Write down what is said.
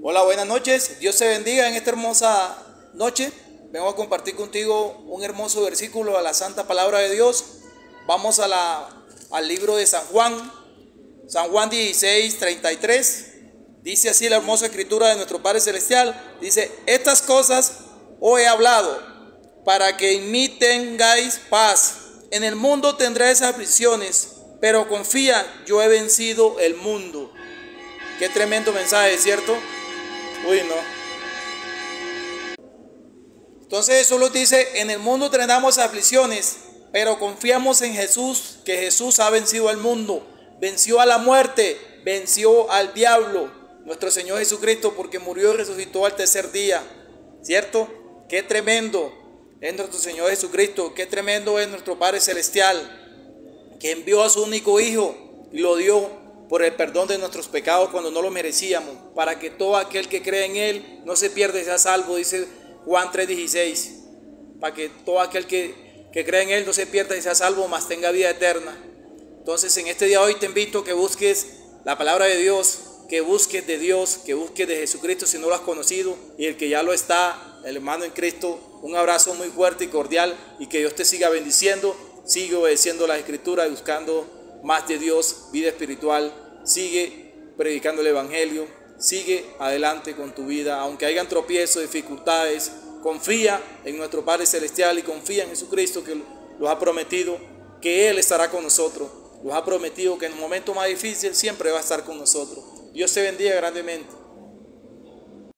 Hola, buenas noches. Dios te bendiga en esta hermosa noche. Vengo a compartir contigo un hermoso versículo a la santa palabra de Dios. Vamos al libro de San Juan 16, 33. Dice así la hermosa escritura de nuestro Padre Celestial. Dice: estas cosas os he hablado para que en mí tengáis paz. En el mundo tendréis aflicciones, pero confía, yo he vencido el mundo. Qué tremendo mensaje, ¿cierto? Uy, no. Entonces Jesús nos dice: en el mundo tendremos aflicciones, pero confiamos en Jesús, que Jesús ha vencido al mundo, venció a la muerte, venció al diablo, nuestro Señor Jesucristo, porque murió y resucitó al tercer día, ¿cierto? Qué tremendo es nuestro Señor Jesucristo, qué tremendo es nuestro Padre Celestial, que envió a su único Hijo y lo dio por el perdón de nuestros pecados cuando no lo merecíamos, para que todo aquel que cree en Él no se pierda y sea salvo, dice Juan 3:16, para que todo aquel que cree en Él no se pierda y sea salvo, mas tenga vida eterna. Entonces en este día de hoy te invito a que busques la palabra de Dios, que busques de Dios, que busques de Jesucristo si no lo has conocido, y el que ya lo está, el hermano en Cristo, un abrazo muy fuerte y cordial, y que Dios te siga bendiciendo. Sigue obedeciendo las Escrituras y buscando más de Dios, vida espiritual. Sigue predicando el Evangelio, sigue adelante con tu vida, aunque hayan tropiezos, dificultades. Confía en nuestro Padre Celestial y confía en Jesucristo, que nos ha prometido que Él estará con nosotros. Nos ha prometido que en el momento más difícil siempre va a estar con nosotros. Dios te bendiga grandemente.